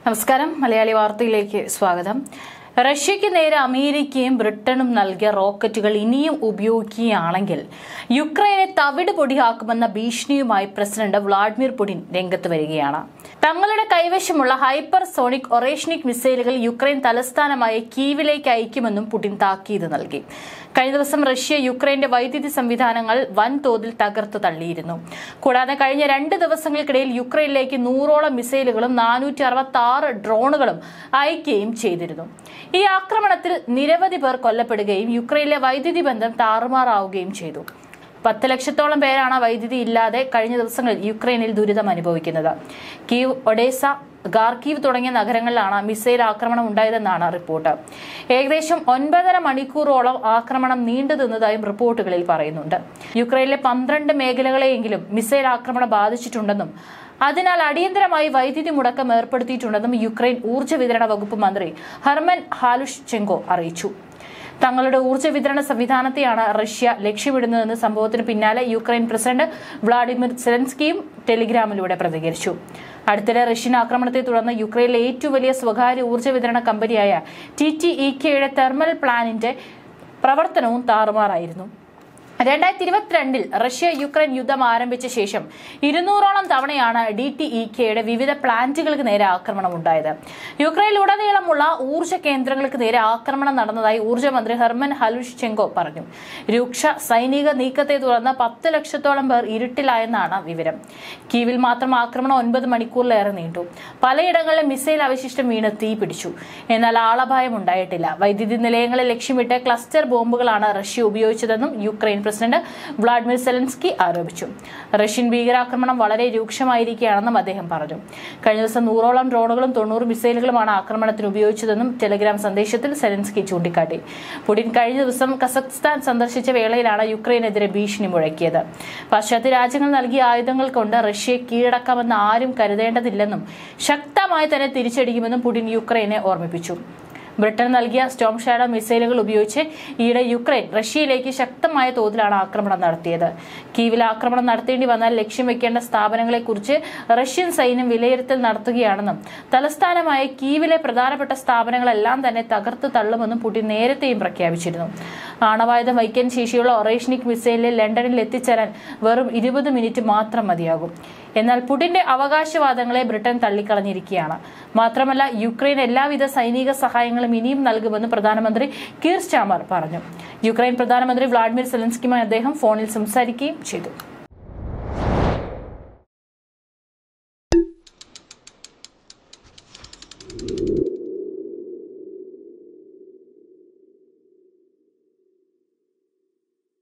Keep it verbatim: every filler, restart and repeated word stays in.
നമസ്കാരം മലയാളി വാർത്തയിലേക്ക് സ്വാഗതം. റഷ്യയ്ക്ക് നേരെ അമേരിക്കയും ബ്രിട്ടനും നൽകിയ റോക്കറ്റുകൾ ഇനിയും ഉപയോഗിക്കുകയാണെങ്കിൽ യുക്രൈനെ തവിട് പൊടിയാക്കുമെന്ന ഭീഷണിയുമായി പ്രസിഡന്റ് വ്ളാഡിമിർ പുടിൻ രംഗത്ത് വരികയാണ്. തങ്ങളുടെ കൈവശമുള്ള ഹൈപ്പർ സോണിക് ഒറേഷ്നിക് മിസൈലുകൾ യുക്രൈൻ തലസ്ഥാനമായ കീവിലേക്ക് അയക്കുമെന്നും പുടിൻ താക്കീത് നൽകി. കഴിഞ്ഞ ദിവസം റഷ്യ യുക്രൈന്റെ വൈദ്യുതി സംവിധാനങ്ങൾ വൻതോതിൽ തകർത്തു തള്ളിയിരുന്നു. കൂടാതെ കഴിഞ്ഞ രണ്ട് ദിവസങ്ങൾക്കിടയിൽ യുക്രൈനിലേക്ക് നൂറോളം മിസൈലുകളും നാനൂറ്റി അറുപത്തി ആറ് ഡ്രോണുകളും അയക്കുകയും ചെയ്തിരുന്നു. ഈ ആക്രമണത്തിൽ നിരവധി പേർ കൊല്ലപ്പെടുകയും യുക്രൈനിലെ വൈദ്യുതി ബന്ധം താറുമാറാവുകയും ചെയ്തു. പത്ത് ലക്ഷത്തോളം പേരാണ് വൈദ്യുതി ഇല്ലാതെ കഴിഞ്ഞ ദിവസങ്ങളിൽ യുക്രൈനിൽ ദുരിതം അനുഭവിക്കുന്നത്. കീവ്, ഒഡേസ, ഖാർക്കീവ് തുടങ്ങിയ നഗരങ്ങളിലാണ് മിസൈൽ ആക്രമണം ഉണ്ടായതെന്നാണ് റിപ്പോർട്ട്. ഏകദേശം ഒൻപതര മണിക്കൂറോളം ആക്രമണം നീണ്ടു നിന്നതായും റിപ്പോർട്ടുകളിൽ പറയുന്നുണ്ട്. യുക്രൈനിലെ പന്ത്രണ്ട് മേഖലകളെയെങ്കിലും മിസൈൽ ആക്രമണം ബാധിച്ചിട്ടുണ്ടെന്നും അതിനാൽ അടിയന്തരമായി വൈദ്യുതി മുടക്കം ഏർപ്പെടുത്തിയിട്ടുണ്ടെന്നും യുക്രൈൻ ഊർജ്ജ വിതരണ വകുപ്പ് മന്ത്രി ഹെർമൻ ഹാലുഷ്ചെങ്കോ അറിയിച്ചു. തങ്ങളുടെ ഊർജ്ജ വിതരണ സംവിധാനത്തെയാണ് റഷ്യ ലക്ഷ്യമിടുന്നതെന്ന് സംഭവത്തിന് പിന്നാലെ യുക്രൈൻ പ്രസിഡന്റ് വ്ളാഡിമിർ സെലൻസ്കിയും ടെലിഗ്രാമിലൂടെ പ്രതികരിച്ചു. അടുത്തിടെ റഷ്യൻ ആക്രമണത്തെ തുടർന്ന് യുക്രൈനിലെ ഏറ്റവും വലിയ സ്വകാര്യ ഊർജ്ജ വിതരണ കമ്പനിയായ ടി ടി ഇ കെയുടെ തെർമൽ പ്ലാന്റിന്റെ പ്രവർത്തനവും താറുമാറായിരുന്നു. രണ്ടായിരത്തി ഇരുപത്തിരണ്ടിൽ റഷ്യ യുക്രൈൻ യുദ്ധം ആരംഭിച്ച ശേഷം ഇരുന്നൂറോളം തവണയാണ് ഡി ടി ഇ കെയുടെ വിവിധ പ്ലാന്റുകൾക്ക് നേരെ ആക്രമണം ഉണ്ടായത്. യുക്രൈനിലുടനീളമുള്ള ഊർജ്ജ കേന്ദ്രങ്ങൾക്ക് നേരെ ആക്രമണം നടന്നതായി ഊർജ്ജ മന്ത്രി ഹെർമൻ ഹാലുഷ്ചെങ്കോ പറഞ്ഞു. രൂക്ഷ സൈനിക നീക്കത്തെ തുടർന്ന് പത്ത് ലക്ഷത്തോളം പേർ ഇരുട്ടിലായെന്നാണ് വിവരം. കീവിൽ മാത്രം ആക്രമണം ഒൻപത് മണിക്കൂറിലേറെ നീണ്ടു. പലയിടങ്ങളിലും മിസൈൽ അവശിഷ്ടം വീണ് തീ പിടിച്ചു. എന്നാൽ ആളപായം ഉണ്ടായിട്ടില്ല. വൈദ്യുതി നിലയങ്ങളെ ലക്ഷ്യമിട്ട് ക്ലസ്റ്റർ ബോംബുകളാണ് റഷ്യ ഉപയോഗിച്ചതെന്നും യുക്രൈൻ പ്രസിഡന്റ് വ്ളാഡിമിർ സെലൻസ്കി ആരോപിച്ചു. റഷ്യൻ ഭീകരാക്രമണം വളരെ രൂക്ഷമായിരിക്കുകയാണെന്നും അദ്ദേഹം പറഞ്ഞു. കഴിഞ്ഞ ദിവസം നൂറോളം ഡ്രോണുകളും തൊണ്ണൂറ് മിസൈലുകളുമാണ് ആക്രമണത്തിന് ഉപയോഗിച്ചതെന്നും ടെലിഗ്രാം സന്ദേശത്തിൽ സെലൻസ്കി ചൂണ്ടിക്കാട്ടി. പുടിൻ കഴിഞ്ഞ ദിവസം കസഖ്സ്ഥാൻ സന്ദർശിച്ച വേളയിലാണ് യുക്രൈനെതിരെ ഭീഷണി മുഴക്കിയത്. പാശ്ചാത്യ രാജ്യങ്ങൾ നൽകിയ ആയുധങ്ങൾ കൊണ്ട് റഷ്യയെ കീഴടക്കാമെന്ന് ആരും കരുതേണ്ടതില്ലെന്നും ശക്തമായി തന്നെ തിരിച്ചടിക്കുമെന്നും പുടിൻ യുക്രൈനെ ഓർമ്മിപ്പിച്ചു. ബ്രിട്ടൻ നൽകിയ സ്റ്റോം ഷാഡോ മിസൈലുകൾ ഉപയോഗിച്ച് ഈയിടെ യുക്രൈൻ റഷ്യയിലേക്ക് ശക്തമായ തോതിലാണ് ആക്രമണം നടത്തിയത്. കീവിൽ ആക്രമണം നടത്തേണ്ടി വന്നാൽ ലക്ഷ്യം വെക്കേണ്ട സ്ഥാപനങ്ങളെക്കുറിച്ച് റഷ്യൻ സൈന്യം വിലയിരുത്തൽ നടത്തുകയാണെന്നും തലസ്ഥാനമായ കീവിലെ പ്രധാനപ്പെട്ട സ്ഥാപനങ്ങളെല്ലാം തന്നെ തകർത്തു തള്ളുമെന്നും പുടിൻ നേരത്തെയും പ്രഖ്യാപിച്ചിരുന്നു. ആണവായുധം വഹിക്കാൻ ശേഷിയുള്ള ഒറേഷ്നിക് മിസൈലിൽ ലണ്ടനിൽ എത്തിച്ചേരാൻ വെറും ഇരുപത് മിനിറ്റ് മാത്രം മതിയാകും. എന്നാൽ പുടിന്റെ അവകാശവാദങ്ങളെ ബ്രിട്ടൻ തള്ളിക്കളഞ്ഞിരിക്കുകയാണ്. മാത്രമല്ല യുക്രൈൻ എല്ലാവിധ സൈനിക സഹായങ്ങളും ഇനിയും നൽകുമെന്ന് പ്രധാനമന്ത്രി കീർ സ്റ്റാമർ പറഞ്ഞു. യുക്രൈൻ പ്രധാനമന്ത്രി വ്ളാഡിമിർ സെലൻസ്കിയുമായി അദ്ദേഹം ഫോണിൽ സംസാരിക്കുകയും ചെയ്തു.